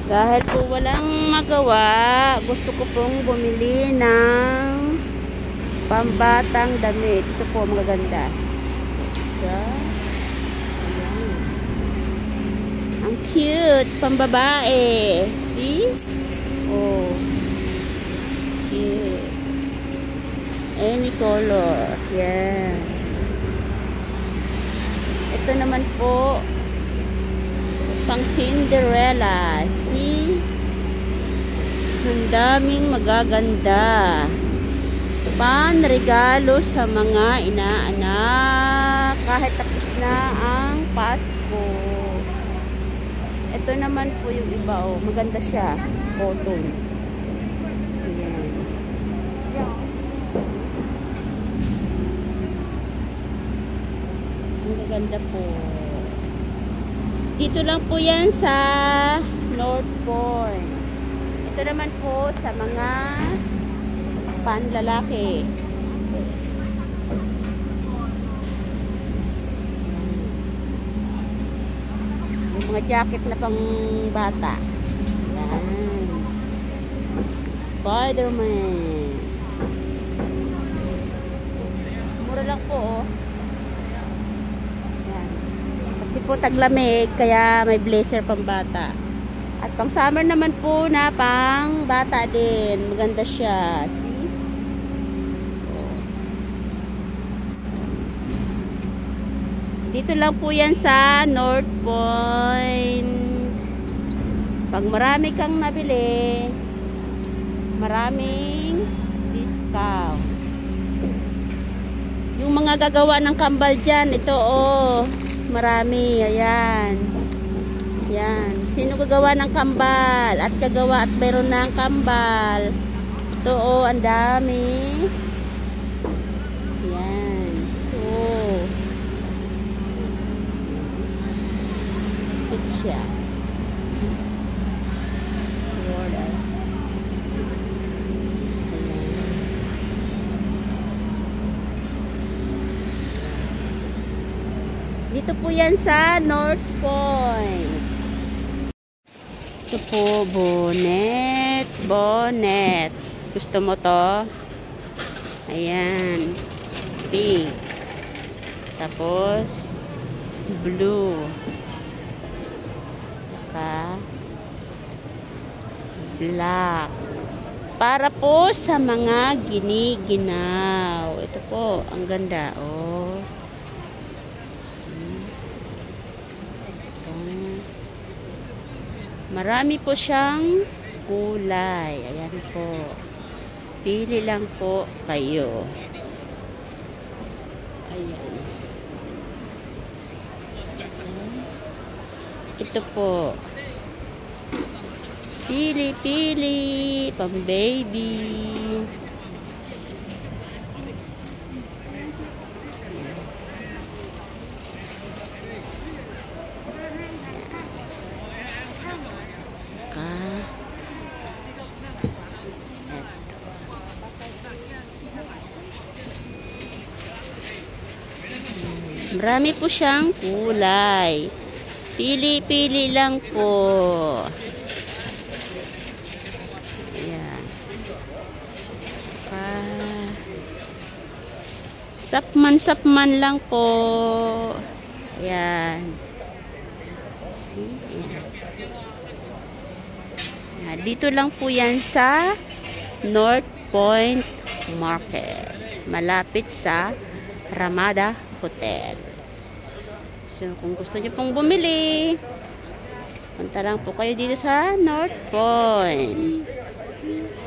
Dahil po walang magawa, gusto ko pong bumili ng pambatang damit. Ito po, magaganda. Siya. Ayan. Ang cute, pambabae. See? Oh. Cute. Any color. Yan. Ito naman po, pang Cinderella. See? Ang daming magaganda. Panregalo sa mga inaanak kahit tapos na ang Pasko. Ito naman po yung iba, oh. Maganda siya. Cotton. Ayan. Ang gaganda po. Dito lang po yan sa North Point. Ito naman po sa mga panlalaki. Yung mga jacket na pang bata. Yan. Spider-Man. Mura lang po, oh. Yan. Kasi po taglamig, kaya may blazer pang bata. At pang summer naman po na pang bata din. Maganda siya. See? Dito lang po yan sa North Point. Pag marami kang nabili, maraming discount. Yung mga gagawa ng kambal dyan, ito oh, marami. Ayan. Yan. Sino gagawa ng kambal? At kagawa at mayroon ng kambal. Ito oh, ang dami. Yan. Oh. It's siya. Dito po yan sa North Point. Ito po, bonnet. Bonnet. Gusto mo to? Ayan. Pink. Tapos, blue. Saka, black. Para po sa mga giniginaw. Ito po, ang ganda. Oh. Marami po siyang kulay. Ayan po. Pili lang po kayo. Ayan. Ito po. Pili-pili. Pang baby. Marami po siyang kulay. Pili-pili lang po. Ayan. Saka sapman-sapman lang po. Ayan. See? Ayan. Ayan. Dito lang po yan sa North Point Market. Malapit sa Ramada Hotel. So, kung gusto niyo pong bumili, punta lang po kayo dito sa North Point.